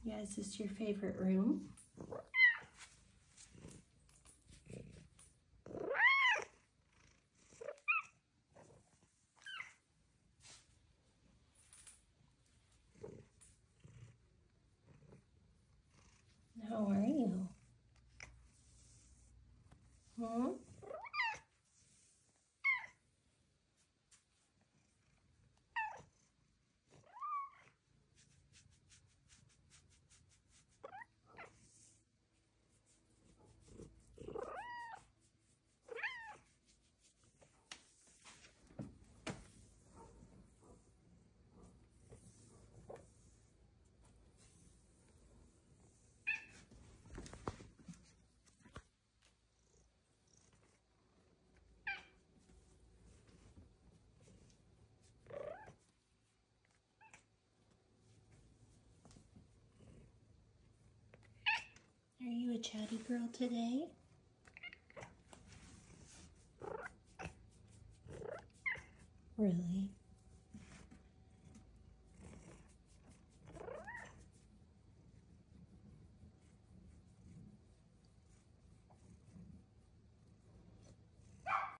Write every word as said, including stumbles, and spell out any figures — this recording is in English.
Yeah, is this your favorite room? How are you? Hmm? Are you a chatty girl today? Really?